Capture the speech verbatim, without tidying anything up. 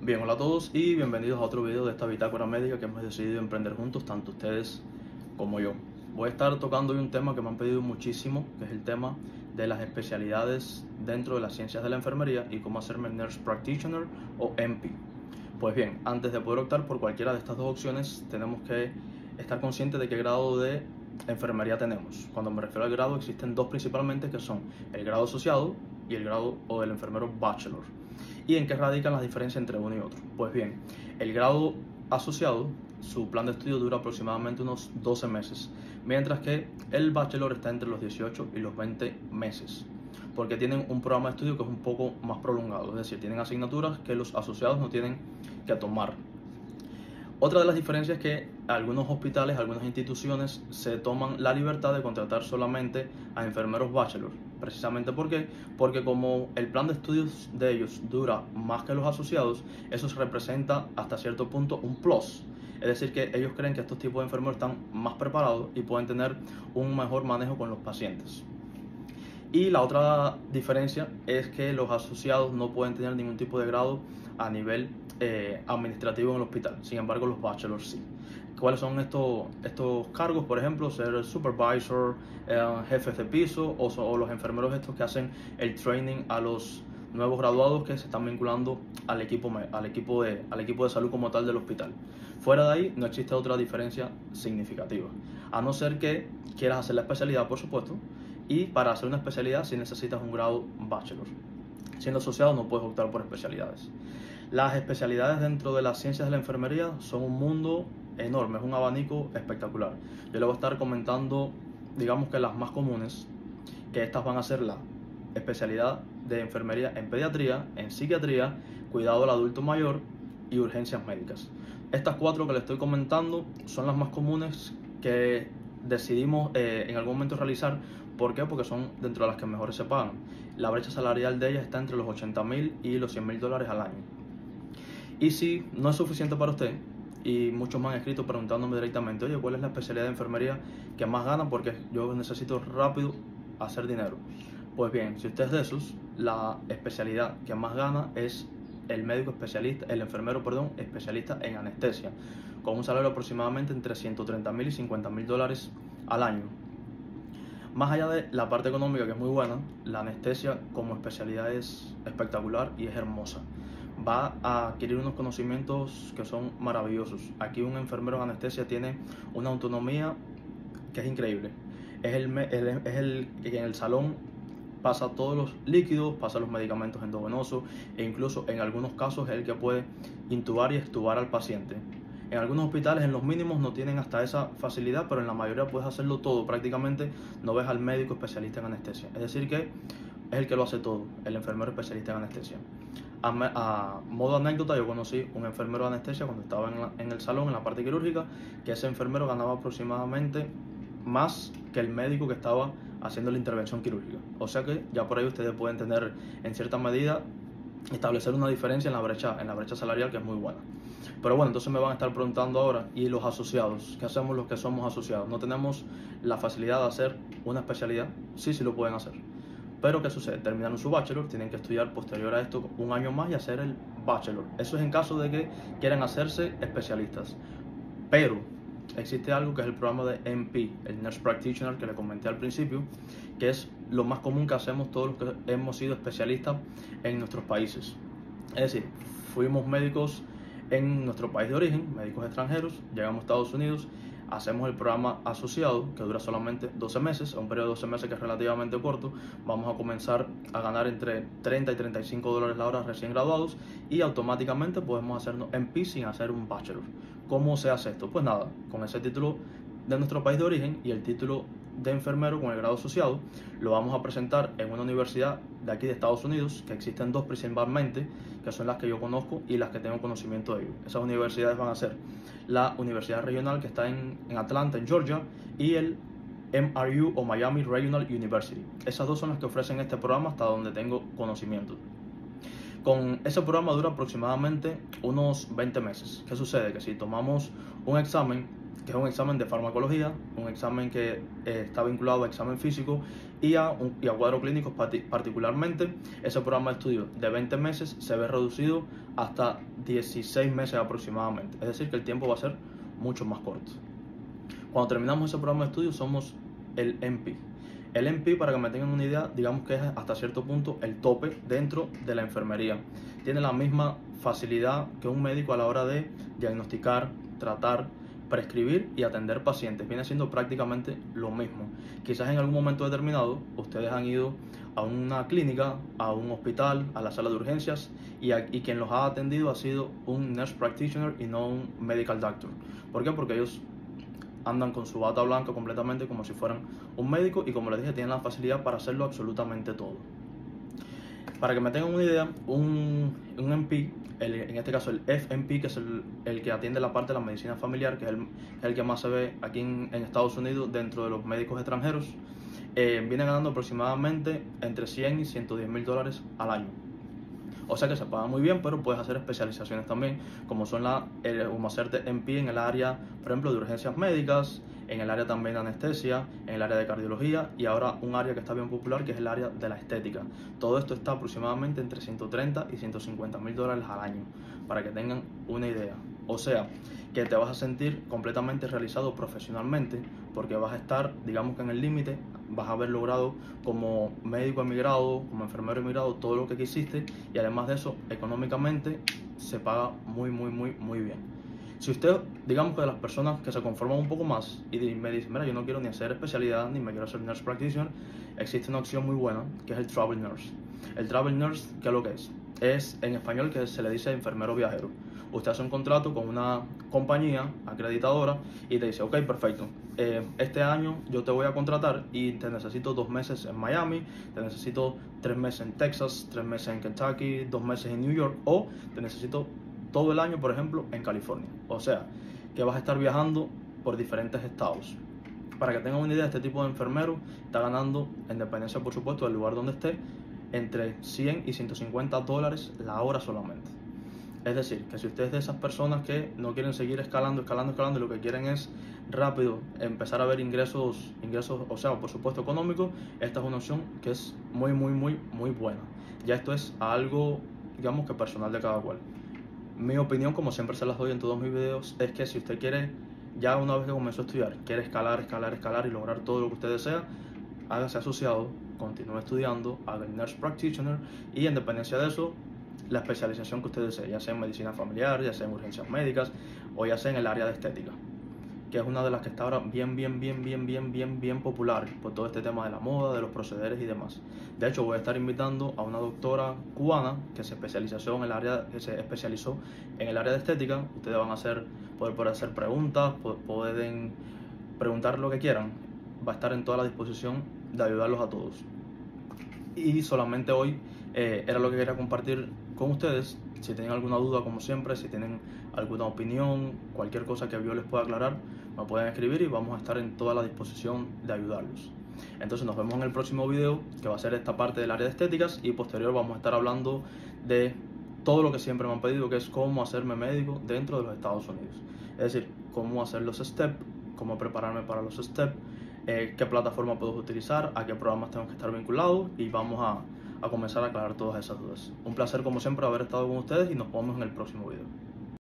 Bien, hola a todos y bienvenidos a otro video de esta bitácora médica que hemos decidido emprender juntos, tanto ustedes como yo. Voy a estar tocando hoy un tema que me han pedido muchísimo, que es el tema de las especialidades dentro de las ciencias de la enfermería y cómo hacerme Nurse Practitioner o N P. Pues bien, antes de poder optar por cualquiera de estas dos opciones, tenemos que estar conscientes de qué grado de enfermería tenemos. Cuando me refiero al grado, existen dos principalmente, que son el grado asociado y el grado o del enfermero bachelor. ¿Y en qué radican las diferencias entre uno y otro? Pues bien, el grado asociado, su plan de estudio dura aproximadamente unos doce meses, mientras que el bachelor está entre los dieciocho y los veinte meses, porque tienen un programa de estudio que es un poco más prolongado, es decir, tienen asignaturas que los asociados no tienen que tomar. Otra de las diferencias es que algunos hospitales, algunas instituciones se toman la libertad de contratar solamente a enfermeros bachelor. Precisamente ¿por qué? Porque como el plan de estudios de ellos dura más que los asociados, eso se representa hasta cierto punto un plus. Es decir, que ellos creen que estos tipos de enfermeros están más preparados y pueden tener un mejor manejo con los pacientes. Y la otra diferencia es que los asociados no pueden tener ningún tipo de grado a nivel eh, administrativo en el hospital. Sin embargo, los bachelors sí. ¿Cuáles son estos, estos cargos? Por ejemplo, ser supervisor, eh, jefes de piso o, o los enfermeros estos que hacen el training a los nuevos graduados que se están vinculando al equipo, al equipo, de, al equipo de salud como tal del hospital. Fuera de ahí no existe otra diferencia significativa, a no ser que quieras hacer la especialidad, por supuesto, y para hacer una especialidad sí necesitas un grado bachelor. Siendo asociado no puedes optar por especialidades. Las especialidades dentro de las ciencias de la enfermería son un mundo enorme, es un abanico espectacular. Yo le voy a estar comentando, digamos que las más comunes, que estas van a ser la especialidad de enfermería en pediatría, en psiquiatría, cuidado del adulto mayor y urgencias médicas. Estas cuatro que les estoy comentando son las más comunes que decidimos eh, en algún momento realizar. ¿Por qué? Porque son dentro de las que mejores se pagan. La brecha salarial de ellas está entre los ochenta mil y los cien mil dólares al año. Y si no es suficiente para usted, y muchos me han escrito preguntándome directamente, oye, ¿cuál es la especialidad de enfermería que más gana? Porque yo necesito rápido hacer dinero. Pues bien, si usted es de esos, la especialidad que más gana es el médico especialista, el enfermero, perdón, especialista en anestesia, con un salario aproximadamente entre ciento treinta mil y cincuenta mil dólares al año. Más allá de la parte económica, que es muy buena, la anestesia como especialidad es espectacular y es hermosa. Va a adquirir unos conocimientos que son maravillosos. Aquí un enfermero en anestesia tiene una autonomía que es increíble. Es el, el, es el que en el salón pasa todos los líquidos, pasa los medicamentos endovenosos e incluso en algunos casos es el que puede intubar y extubar al paciente. En algunos hospitales, en los mínimos, no tienen hasta esa facilidad, pero en la mayoría puedes hacerlo todo. Prácticamente no ves al médico especialista en anestesia. Es decir que es el que lo hace todo, el enfermero especialista en anestesia. A, a modo anécdota, yo conocí un enfermero de anestesia cuando estaba en, la, en el salón, en la parte quirúrgica, que ese enfermero ganaba aproximadamente más que el médico que estaba haciendo la intervención quirúrgica. O sea que ya por ahí ustedes pueden tener, en cierta medida, establecer una diferencia en la brecha, en la brecha salarial, que es muy buena. Pero bueno, entonces me van a estar preguntando ahora, ¿y los asociados? ¿Qué hacemos los que somos asociados? ¿No tenemos la facilidad de hacer una especialidad? Sí, sí lo pueden hacer. Pero ¿qué sucede? Terminaron su bachelor, tienen que estudiar posterior a esto un año más y hacer el bachelor. Eso es en caso de que quieran hacerse especialistas. Pero existe algo que es el programa de N P, el Nurse Practitioner, que le comenté al principio, que es lo más común que hacemos todos los que hemos sido especialistas en nuestros países. Es decir, fuimos médicos en nuestro país de origen, médicos extranjeros, llegamos a Estados Unidos, hacemos el programa asociado, que dura solamente doce meses, un periodo de doce meses que es relativamente corto. Vamos a comenzar a ganar entre treinta y treinta y cinco dólares la hora recién graduados y automáticamente podemos hacernos N P sin hacer un bachelor. ¿Cómo se hace esto? Pues nada, con ese título de nuestro país de origen y el título de enfermero con el grado asociado, lo vamos a presentar en una universidad de aquí de Estados Unidos, que existen dos principalmente, que son las que yo conozco y las que tengo conocimiento de ellos. Esas universidades van a ser la Universidad Regional, que está en, en Atlanta, en Georgia, y el M R U o Miami Regional University. Esas dos son las que ofrecen este programa hasta donde tengo conocimiento. Con ese programa dura aproximadamente unos veinte meses. ¿Qué sucede? Que si tomamos un examen, que es un examen de farmacología, un examen que eh, está vinculado a examen físico y a, un, y a cuadro clínico particularmente, ese programa de estudio de veinte meses se ve reducido hasta dieciséis meses aproximadamente. Es decir, que el tiempo va a ser mucho más corto. Cuando terminamos ese programa de estudio somos el M P. El M P, para que me tengan una idea, digamos que es hasta cierto punto el tope dentro de la enfermería. Tiene la misma facilidad que un médico a la hora de diagnosticar, tratar, prescribir y atender pacientes. Viene siendo prácticamente lo mismo. Quizás en algún momento determinado ustedes han ido a una clínica, a un hospital, a la sala de urgencias y, a, y quien los ha atendido ha sido un nurse practitioner y no un medical doctor. ¿Por qué? Porque ellos andan con su bata blanca completamente como si fueran un médico y, como les dije, tienen la facilidad para hacerlo absolutamente todo. Para que me tengan una idea, un, un M P, el, en este caso el F M P, que es el, el que atiende la parte de la medicina familiar, que es el, el que más se ve aquí en, en Estados Unidos dentro de los médicos extranjeros, eh, viene ganando aproximadamente entre cien y ciento diez mil dólares al año. O sea que se paga muy bien, pero puedes hacer especializaciones también, como son la, el, como hacerte M P en el área, por ejemplo, de urgencias médicas, en el área también de anestesia, en el área de cardiología y ahora un área que está bien popular, que es el área de la estética. Todo esto está aproximadamente entre ciento treinta y ciento cincuenta mil dólares al año, para que tengan una idea. O sea, que te vas a sentir completamente realizado profesionalmente, porque vas a estar, digamos que en el límite, vas a haber logrado como médico emigrado, como enfermero emigrado, todo lo que quisiste, y además de eso, económicamente se paga muy, muy, muy, muy bien. Si usted, digamos que de las personas que se conforman un poco más y me dicen, mira, yo no quiero ni hacer especialidad, ni me quiero hacer nurse practitioner, existe una opción muy buena, que es el travel nurse. El travel nurse, ¿qué es lo que es? Es en español que se le dice enfermero viajero. Usted hace un contrato con una compañía acreditadora y te dice, ok, perfecto, eh, este año yo te voy a contratar y te necesito dos meses en Miami, te necesito tres meses en Texas, tres meses en Kentucky, dos meses en New York, o te necesito todo el año, por ejemplo, en California. O sea, que vas a estar viajando por diferentes estados. Para que tengan una idea, este tipo de enfermero está ganando, en dependencia por supuesto del lugar donde esté, entre cien y ciento cincuenta dólares la hora solamente. Es decir, que si usted es de esas personas que no quieren seguir escalando, escalando, escalando y lo que quieren es rápido empezar a ver ingresos, ingresos, o sea, por supuesto económicos, esta es una opción que es muy, muy, muy, muy buena. Ya esto es algo, digamos que personal de cada cual. Mi opinión, como siempre se las doy en todos mis videos, es que si usted quiere, ya una vez que comenzó a estudiar, quiere escalar, escalar, escalar y lograr todo lo que usted desea, hágase asociado, continúe estudiando, haga el Nurse Practitioner y en dependencia de eso, la especialización que usted desee, ya sea en medicina familiar, ya sea en urgencias médicas o ya sea en el área de estética, que es una de las que está ahora bien, bien, bien, bien, bien, bien, bien popular por todo este tema de la moda, de los procederes y demás. De hecho, voy a estar invitando a una doctora cubana que se especializó en el área, que se especializó en el área de estética. Ustedes van a hacer, poder, poder hacer preguntas, pueden preguntar lo que quieran. Va a estar en toda la disposición de ayudarlos a todos. Y solamente hoy eh, era lo que quería compartir con ustedes. Si tienen alguna duda, como siempre, si tienen alguna opinión, cualquier cosa que yo les pueda aclarar, me pueden escribir y vamos a estar en toda la disposición de ayudarlos. Entonces nos vemos en el próximo video, que va a ser esta parte del área de estéticas, y posterior vamos a estar hablando de todo lo que siempre me han pedido, que es cómo hacerme médico dentro de los Estados Unidos. Es decir, cómo hacer los steps, cómo prepararme para los steps, eh, qué plataforma puedo utilizar, a qué programas tengo que estar vinculado, y vamos a, a comenzar a aclarar todas esas dudas. Un placer como siempre haber estado con ustedes y nos vemos en el próximo video.